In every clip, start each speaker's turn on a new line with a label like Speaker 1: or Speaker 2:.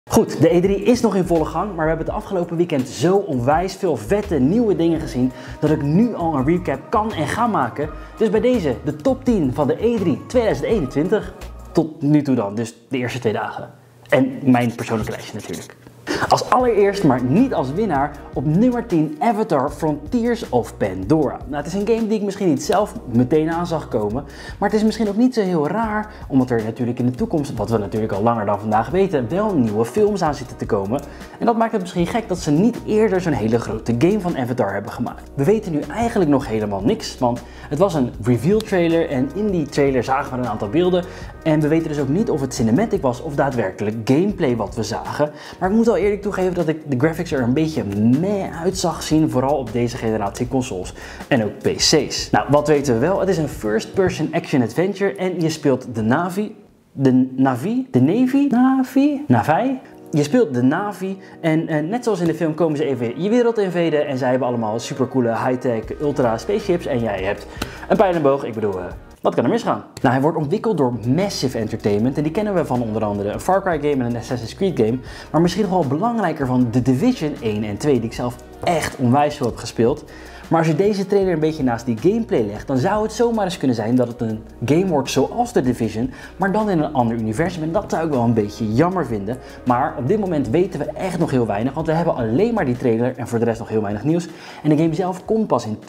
Speaker 1: Goed, de E3 is nog in volle gang, maar we hebben het afgelopen weekend zo onwijs veel vette nieuwe dingen gezien dat ik nu al een recap kan en ga maken. Dus bij deze de top 10 van de E3 2021. Tot nu toe dan, dus de eerste 2 dagen. En mijn persoonlijke lijstje natuurlijk. Als allereerst, maar niet als winnaar, op nummer 10 Avatar Frontiers of Pandora. Nou, het is een game die ik misschien niet zelf meteen aan zag komen, maar het is misschien ook niet zo heel raar, omdat er natuurlijk in de toekomst, wat we natuurlijk al langer dan vandaag weten, wel nieuwe films aan zitten te komen. En dat maakt het misschien gek dat ze niet eerder zo'n hele grote game van Avatar hebben gemaakt. We weten nu eigenlijk nog helemaal niks, want het was een reveal trailer en in die trailer zagen we een aantal beelden. En we weten dus ook niet of het cinematic was of daadwerkelijk gameplay wat we zagen. Maar ik moet wel eerlijk toegeven dat ik de graphics er een beetje meh uit zag zien, vooral op deze generatie consoles en ook PC's. Nou, wat weten we wel? Het is een first-person action-adventure en je speelt de Na'vi. Je speelt de Na'vi en net zoals in de film komen ze even je wereld invaden en zij hebben allemaal supercoole high-tech ultra spaceships en jij hebt een pijl en boog. Ik bedoel, wat kan er misgaan? Nou, hij wordt ontwikkeld door Massive Entertainment en die kennen we van onder andere een Far Cry game en een Assassin's Creed game. Maar misschien nog wel belangrijker van The Division 1 en 2 die ik zelf echt onwijs veel heb gespeeld. Maar als je deze trailer een beetje naast die gameplay legt, dan zou het zomaar eens kunnen zijn dat het een game wordt zoals The Division, maar dan in een ander universum. En dat zou ik wel een beetje jammer vinden. Maar op dit moment weten we echt nog heel weinig, want we hebben alleen maar die trailer en voor de rest nog heel weinig nieuws. En de game zelf komt pas in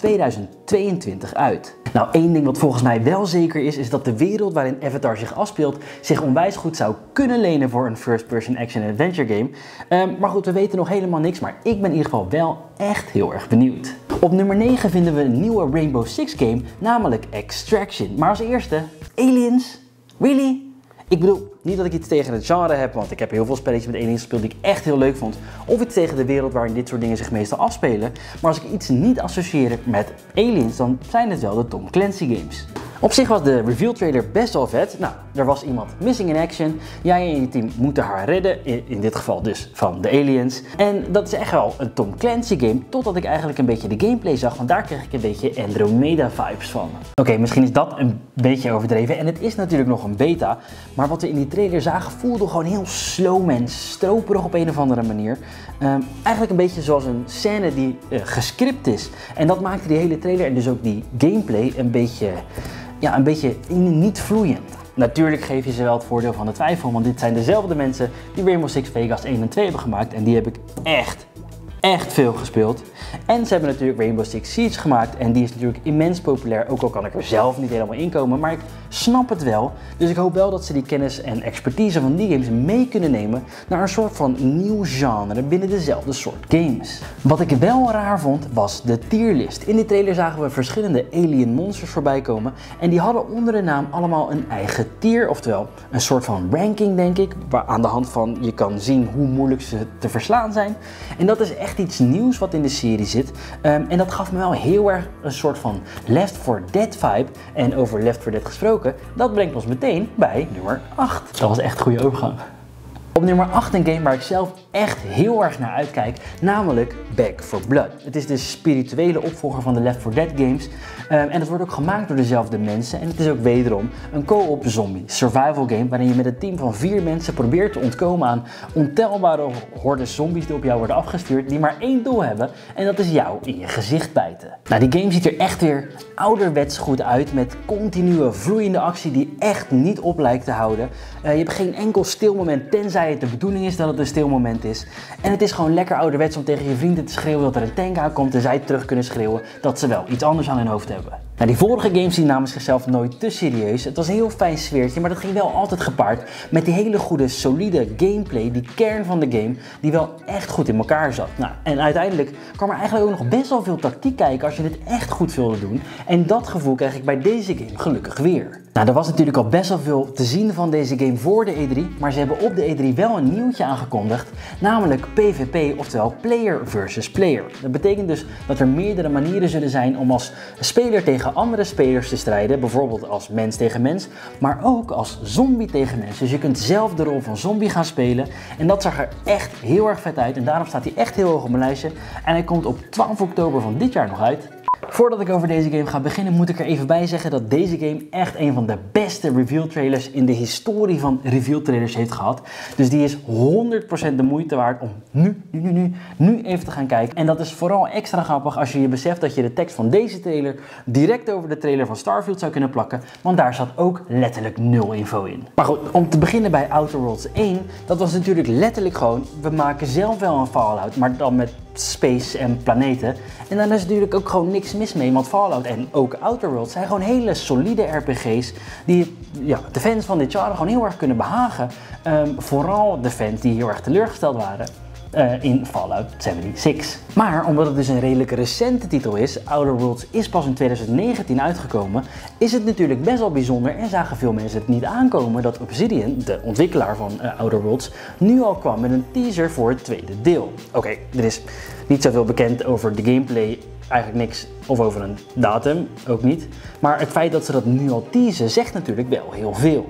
Speaker 1: 2022 uit. Nou, één ding wat volgens mij wel zeker is dat de wereld waarin Avatar zich afspeelt zich onwijs goed zou kunnen lenen voor een first-person action-adventure game. Maar goed, we weten nog helemaal niks, maar ik ben in ieder geval wel echt heel erg benieuwd. Op nummer 9 vinden we een nieuwe Rainbow Six game, namelijk Extraction. Maar als eerste, Aliens? Really? Ik bedoel, niet dat ik iets tegen het genre heb, want ik heb heel veel spelletjes met aliens gespeeld die ik echt heel leuk vond. Of iets tegen de wereld waarin dit soort dingen zich meestal afspelen. Maar als ik iets niet associeer met aliens, dan zijn het wel de Tom Clancy games. Op zich was de reveal trailer best wel vet. Nou, er was iemand missing in action. Jij en je team moeten haar redden. In dit geval dus van de aliens. En dat is echt wel een Tom Clancy game. Totdat ik eigenlijk een beetje de gameplay zag. Want daar kreeg ik een beetje Andromeda vibes van. Oké, misschien is dat een beetje overdreven. En het is natuurlijk nog een beta. Maar wat we in die trailer zagen voelde gewoon heel slow en stroperig op een of andere manier. Eigenlijk een beetje zoals een scène die gescript is. En dat maakte die hele trailer en dus ook die gameplay een beetje niet vloeiend. Natuurlijk geef je ze wel het voordeel van de twijfel, want dit zijn dezelfde mensen die Rainbow Six Vegas 1 en 2 hebben gemaakt en die heb ik echt veel gespeeld. En ze hebben natuurlijk Rainbow Six Siege gemaakt en die is natuurlijk immens populair, ook al kan ik er zelf niet helemaal in komen, maar ik snap het wel. Dus ik hoop wel dat ze die kennis en expertise van die games mee kunnen nemen naar een soort van nieuw genre binnen dezelfde soort games. Wat ik wel raar vond was de tierlist. In die trailer zagen we verschillende alien monsters voorbij komen en die hadden onder de naam allemaal een eigen tier, oftewel een soort van ranking denk ik, waar aan de hand van je kan zien hoe moeilijk ze te verslaan zijn. En dat is echt iets nieuws wat in de serie zit. En dat gaf me wel heel erg een soort van Left 4 Dead vibe. En over Left 4 Dead gesproken, dat brengt ons meteen bij nummer 8. Dat was echt een goede overgang. Op nummer 8 een game waar ik zelf echt heel erg naar uitkijk, namelijk Back 4 Blood. Het is de spirituele opvolger van de Left 4 Dead games en het wordt ook gemaakt door dezelfde mensen en het is ook wederom een co-op zombie survival game waarin je met een team van 4 mensen probeert te ontkomen aan ontelbare hordes zombies die op jou worden afgestuurd die maar één doel hebben en dat is jou in je gezicht bijten. Nou, die game ziet er echt weer ouderwets goed uit met continue vloeiende actie die echt niet op lijkt te houden. Je hebt geen enkel stil moment tenzij het de bedoeling is dat het een stil moment is. En het is gewoon lekker ouderwets om tegen je vrienden te schreeuwen dat er een tank aankomt en zij terug kunnen schreeuwen dat ze wel iets anders aan hun hoofd hebben. Nou, die vorige games die namen zichzelf nooit te serieus. Het was een heel fijn sfeertje, maar dat ging wel altijd gepaard met die hele goede, solide gameplay, die kern van de game, die wel echt goed in elkaar zat. Nou, en uiteindelijk kwam er eigenlijk ook nog best wel veel tactiek kijken als je dit echt goed wilde doen. En dat gevoel krijg ik bij deze game gelukkig weer. Nou, er was natuurlijk al best wel veel te zien van deze game voor de E3, maar ze hebben op de E3 wel een nieuwtje aangekondigd, namelijk PvP, oftewel Player versus Player. Dat betekent dus dat er meerdere manieren zullen zijn om als speler tegen andere spelers te strijden, bijvoorbeeld als mens tegen mens, maar ook als zombie tegen mens. Dus je kunt zelf de rol van zombie gaan spelen en dat zag er echt heel erg vet uit en daarom staat hij echt heel hoog op mijn lijstje en hij komt op 12 oktober van dit jaar nog uit. Voordat ik over deze game ga beginnen, moet ik er even bij zeggen dat deze game echt een van de beste reveal trailers in de historie van reveal trailers heeft gehad. Dus die is 100% de moeite waard om nu even te gaan kijken. En dat is vooral extra grappig als je je beseft dat je de tekst van deze trailer direct over de trailer van Starfield zou kunnen plakken, want daar zat ook letterlijk 0 info in. Maar goed, om te beginnen bij Outer Worlds 1, dat was natuurlijk letterlijk gewoon, we maken zelf wel een Fallout, maar dan met space en planeten. En daar is natuurlijk ook gewoon niks mis mee, want Fallout en ook Outer Worlds zijn gewoon hele solide RPG's die de fans van dit genre gewoon heel erg kunnen behagen. Vooral de fans die heel erg teleurgesteld waren in Fallout 76. Maar omdat het dus een redelijk recente titel is, Outer Worlds is pas in 2019 uitgekomen, is het natuurlijk best wel bijzonder en zagen veel mensen het niet aankomen dat Obsidian, de ontwikkelaar van Outer Worlds, nu al kwam met een teaser voor het tweede deel. Oké, er is niet zoveel bekend over de gameplay, eigenlijk niks, of over een datum, ook niet. Maar het feit dat ze dat nu al teasen, zegt natuurlijk wel heel veel.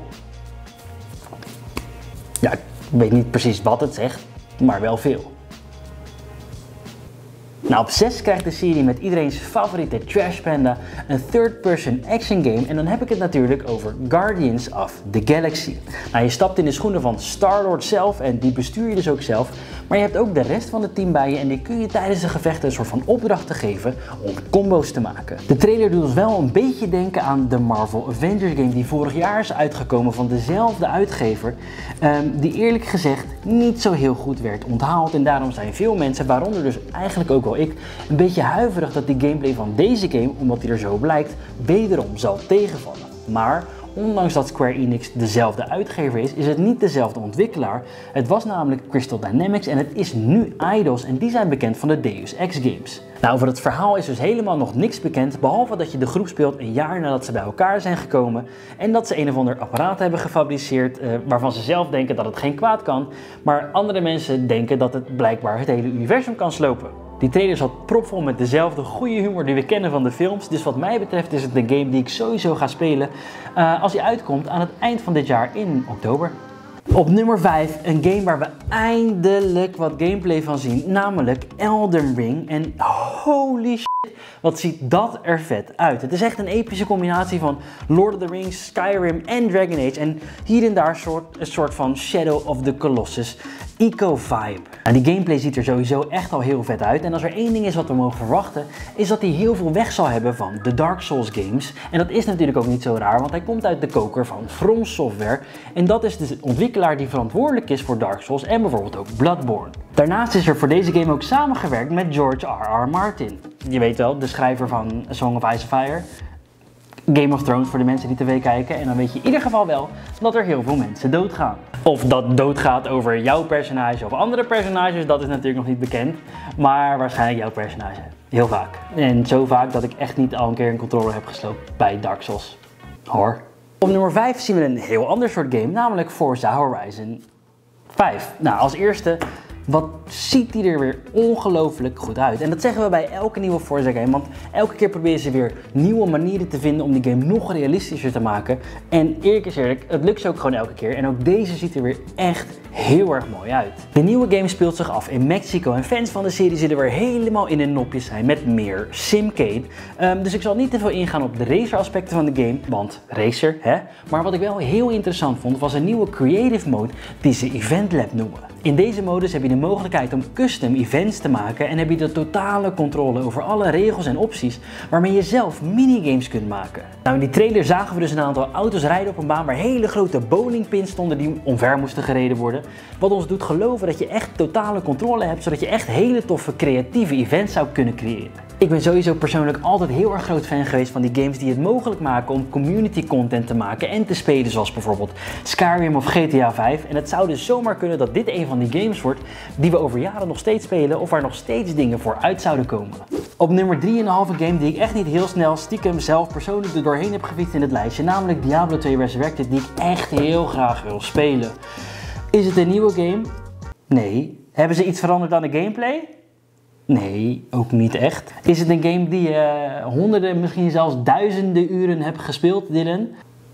Speaker 1: Ja, ik weet niet precies wat het zegt, maar wel veel. Nou, op 6 krijgt de serie met iedereen's favoriete Trash Panda een third-person action game en dan heb ik het natuurlijk over Guardians of the Galaxy. Nou, je stapt in de schoenen van Star-Lord zelf en die bestuur je dus ook zelf, maar je hebt ook de rest van het team bij je en die kun je tijdens de gevechten een soort van opdrachten geven om combo's te maken. De trailer doet ons wel een beetje denken aan de Marvel Avengers game die vorig jaar is uitgekomen van dezelfde uitgever, die eerlijk gezegd niet zo heel goed werd onthaald en daarom zijn veel mensen, waaronder dus eigenlijk ook wel ik, een beetje huiverig dat die gameplay van deze game, omdat die er zo blijkt, wederom zal tegenvallen. Maar ondanks dat Square Enix dezelfde uitgever is het niet dezelfde ontwikkelaar. Het was namelijk Crystal Dynamics en het is nu Eidos en die zijn bekend van de Deus Ex games. Nou, over het verhaal is dus helemaal nog niks bekend, behalve dat je de groep speelt een jaar nadat ze bij elkaar zijn gekomen en dat ze een of ander apparaat hebben gefabriceerd waarvan ze zelf denken dat het geen kwaad kan, maar andere mensen denken dat het blijkbaar het hele universum kan slopen. Die trailer zat propvol met dezelfde goede humor die we kennen van de films, dus wat mij betreft is het een game die ik sowieso ga spelen als die uitkomt aan het eind van dit jaar in oktober. Op nummer 5, een game waar we eindelijk wat gameplay van zien, namelijk Elden Ring. En holy shit, wat ziet dat er vet uit. Het is echt een epische combinatie van Lord of the Rings, Skyrim en Dragon Age. En hier en daar een soort van Shadow of the Colossus eco-vibe. Nou, die gameplay ziet er sowieso echt al heel vet uit. En als er één ding is wat we mogen verwachten, is dat hij heel veel weg zal hebben van de Dark Souls games. En dat is natuurlijk ook niet zo raar, want hij komt uit de koker van From Software. En dat is de ontwikkelaar die verantwoordelijk is voor Dark Souls en bijvoorbeeld ook Bloodborne. Daarnaast is er voor deze game ook samengewerkt met George R.R. Martin. Je weet wel, de schrijver van A Song of Ice and Fire. Game of Thrones voor de mensen die tv kijken. En dan weet je in ieder geval wel dat er heel veel mensen doodgaan. Of dat doodgaat over jouw personage of andere personages, dat is natuurlijk nog niet bekend. Maar waarschijnlijk jouw personage. Heel vaak. En zo vaak dat ik echt niet al een keer een controller heb gesloopt bij Dark Souls. Hoor. Op nummer 5 zien we een heel ander soort game, namelijk Forza Horizon 5. Nou, als eerste, wat ziet die er weer ongelooflijk goed uit. En dat zeggen we bij elke nieuwe Forza game, want elke keer proberen ze weer nieuwe manieren te vinden om die game nog realistischer te maken. En eerlijk is eerlijk, het lukt ze ook gewoon elke keer. En ook deze ziet er weer echt heel erg mooi uit. De nieuwe game speelt zich af in Mexico en fans van de serie zullen weer helemaal in hun nopjes zijn met meer simcade. Dus ik zal niet te veel ingaan op de racer aspecten van de game, want racer, hè? Maar wat ik wel heel interessant vond, was een nieuwe creative mode die ze Event Lab noemen. In deze modus heb je de mogelijkheid om custom events te maken en heb je de totale controle over alle regels en opties waarmee je zelf minigames kunt maken. Nou, in die trailer zagen we dus een aantal auto's rijden op een baan waar hele grote bowlingpins stonden die omver moesten gereden worden. Wat ons doet geloven dat je echt totale controle hebt, zodat je echt hele toffe creatieve events zou kunnen creëren. Ik ben sowieso persoonlijk altijd heel erg groot fan geweest van die games die het mogelijk maken om community content te maken en te spelen, zoals bijvoorbeeld Skyrim of GTA 5. En het zou dus zomaar kunnen dat dit een van die games wordt die we over jaren nog steeds spelen of waar nog steeds dingen voor uit zouden komen. Op nummer 3 een halve game die ik echt niet heel snel stiekem zelf persoonlijk er doorheen heb gefietst in het lijstje, namelijk Diablo 2 Resurrected, die ik echt heel graag wil spelen. Is het een nieuwe game? Nee. Hebben ze iets veranderd aan de gameplay? Nee, ook niet echt. Is het een game die je honderden, misschien zelfs duizenden uren hebt gespeeld, Dylan?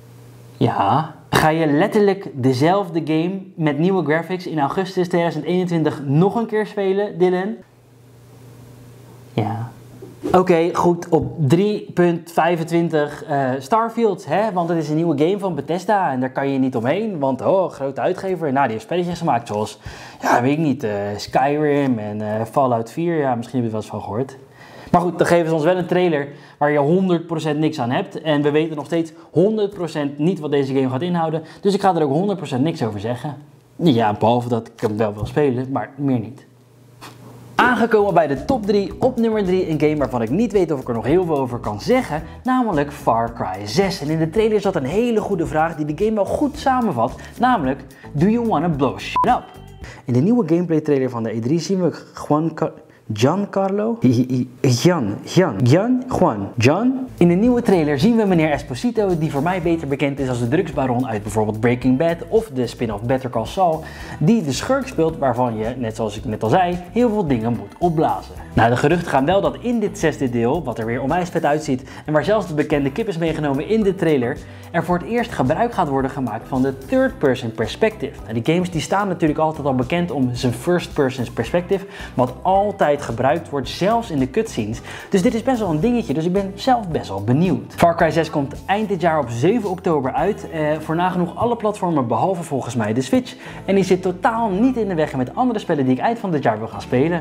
Speaker 1: Ja. Ga je letterlijk dezelfde game met nieuwe graphics in augustus 2021 nog een keer spelen, Dylan? Ja. Oké, goed, op 3.25 Starfield, hè? Want het is een nieuwe game van Bethesda en daar kan je niet omheen, want grote uitgever, nou die heeft spelletjes gemaakt zoals, ja weet ik niet, Skyrim en Fallout 4, ja misschien heb je er wel eens van gehoord. Maar goed, dan geven ze ons wel een trailer waar je 100% niks aan hebt en we weten nog steeds 100% niet wat deze game gaat inhouden, dus ik ga er ook 100% niks over zeggen. Ja, behalve dat ik hem wel wil spelen, maar meer niet. Aangekomen bij de top 3, op nummer 3 een game waarvan ik niet weet of ik er nog heel veel over kan zeggen, namelijk Far Cry 6. En in de trailer zat een hele goede vraag die de game wel goed samenvat, namelijk, do you wanna blow shit up? In de nieuwe gameplay trailer van de E3 zien we Giancarlo? John? In de nieuwe trailer zien we meneer Esposito, die voor mij beter bekend is als de drugsbaron uit bijvoorbeeld Breaking Bad of de spin-off Better Call Saul, die de schurk speelt waarvan je, net zoals ik net al zei, heel veel dingen moet opblazen. Nou, de geruchten gaan wel dat in dit 6e deel, wat er weer onwijs vet uitziet en waar zelfs de bekende kip is meegenomen in de trailer, er voor het eerst gebruik gaat worden gemaakt van de third-person perspective. Nou, die games die staan natuurlijk altijd al bekend om zijn first-person perspective, wat altijd gebruikt wordt, zelfs in de cutscenes. Dus dit is best wel een dingetje, dus ik ben zelf best wel benieuwd. Far Cry 6 komt eind dit jaar op 7 oktober uit, voor nagenoeg alle platformen behalve volgens mij de Switch. En die zit totaal niet in de weg met andere spellen die ik eind van dit jaar wil gaan spelen.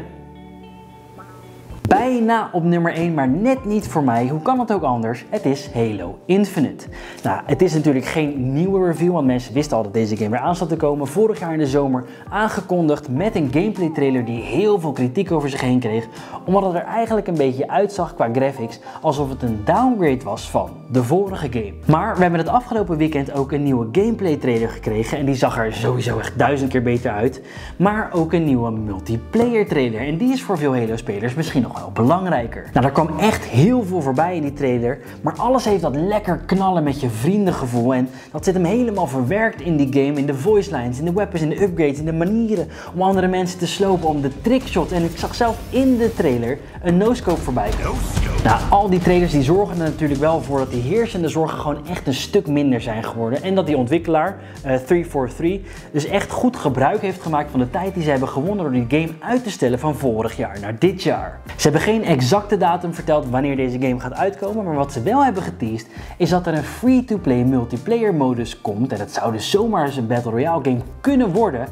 Speaker 1: Bijna op nummer 1, maar net niet voor mij. Hoe kan het ook anders? Het is Halo Infinite. Nou, het is natuurlijk geen nieuwe review, want mensen wisten al dat deze game eraan zat te komen. Vorig jaar in de zomer aangekondigd met een gameplay trailer die heel veel kritiek over zich heen kreeg. Omdat het er eigenlijk een beetje uitzag qua graphics alsof het een downgrade was van de vorige game. Maar we hebben het afgelopen weekend ook een nieuwe gameplay trailer gekregen. En die zag er sowieso echt 1000 keer beter uit. Maar ook een nieuwe multiplayer trailer. En die is voor veel Halo spelers misschien nog wel belangrijker. Nou, er kwam echt heel veel voorbij in die trailer, maar alles heeft dat lekker knallen met je vrienden gevoel en dat zit hem helemaal verwerkt in die game, in de voice lines, in de weapons, in de upgrades, in de manieren om andere mensen te slopen, om de trickshots en ik zag zelf in de trailer een no-scope voorbij komen. Nou, al die trailers die zorgen er natuurlijk wel voor dat die heersende zorgen gewoon echt een stuk minder zijn geworden en dat die ontwikkelaar, 343, dus echt goed gebruik heeft gemaakt van de tijd die ze hebben gewonnen door die game uit te stellen van vorig jaar naar dit jaar. Ze hebben geen exacte datum verteld wanneer deze game gaat uitkomen, maar wat ze wel hebben geteased is dat er een free-to-play multiplayer modus komt en dat zou dus zomaar eens een Battle Royale game kunnen worden.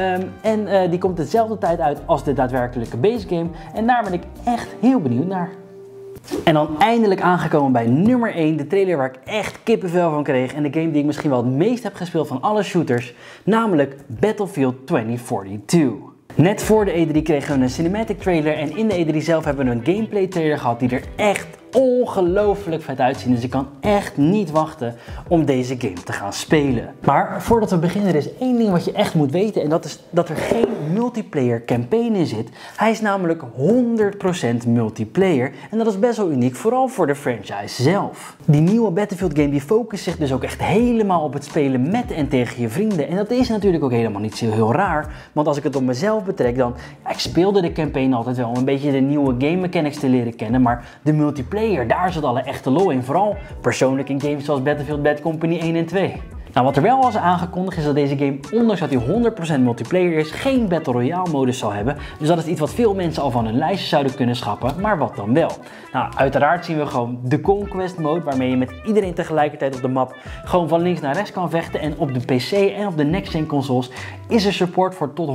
Speaker 1: Die komt dezelfde tijd uit als de daadwerkelijke base game en daar ben ik echt heel benieuwd naar. En dan eindelijk aangekomen bij nummer 1, de trailer waar ik echt kippenvel van kreeg en de game die ik misschien wel het meest heb gespeeld van alle shooters, namelijk Battlefield 2042. Net voor de E3 kregen we een cinematic trailer en in de E3 zelf hebben we een gameplay trailer gehad die er echt ongelooflijk vet uitzien. Dus ik kan echt niet wachten om deze game te gaan spelen. Maar voordat we beginnen, er is één ding wat je echt moet weten en dat is dat er geen multiplayer campaign in zit. Hij is namelijk 100% multiplayer en dat is best wel uniek, vooral voor de franchise zelf. Die nieuwe Battlefield game die focust zich dus ook echt helemaal op het spelen met en tegen je vrienden. En dat is natuurlijk ook helemaal niet zo heel raar, want als ik het op mezelf betrek dan, ja, ik speelde de campaign altijd wel om een beetje de nieuwe game mechanics te leren kennen, maar de multiplayer, daar zit alle echte lol in, vooral persoonlijk in games zoals Battlefield Bad Company 1 en 2. Nou, wat er wel was aangekondigd is dat deze game, ondanks dat hij 100% multiplayer is, geen Battle Royale modus zal hebben. Dus dat is iets wat veel mensen al van hun lijstje zouden kunnen schrappen, maar wat dan wel? Nou, uiteraard zien we gewoon de Conquest mode, waarmee je met iedereen tegelijkertijd op de map gewoon van links naar rechts kan vechten. En op de PC en op de next-gen consoles is er support voor tot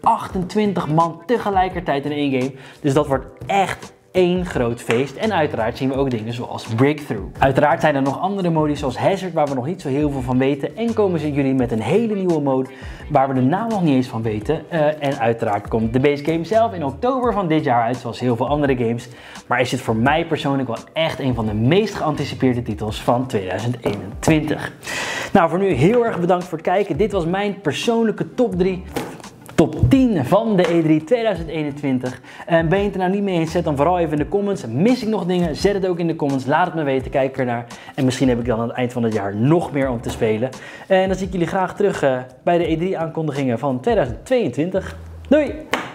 Speaker 1: 128 man tegelijkertijd in één game. Dus dat wordt echt één groot feest en uiteraard zien we ook dingen zoals Breakthrough. Uiteraard zijn er nog andere modi zoals Hazard waar we nog niet zo heel veel van weten en komen ze jullie met een hele nieuwe mode waar we de naam nog niet eens van weten. En uiteraard komt de base game zelf in oktober van dit jaar uit zoals heel veel andere games. Maar is dit voor mij persoonlijk wel echt een van de meest geanticipeerde titels van 2021. Nou, voor nu heel erg bedankt voor het kijken. Dit was mijn persoonlijke top 10 van de E3 2021. Ben je het er nou niet mee eens? Zet dan vooral even in de comments. Mis ik nog dingen? Zet het ook in de comments. Laat het me weten. Kijk ernaar. En misschien heb ik dan aan het eind van het jaar nog meer om te spelen. En dan zie ik jullie graag terug bij de E3 aankondigingen van 2022. Doei!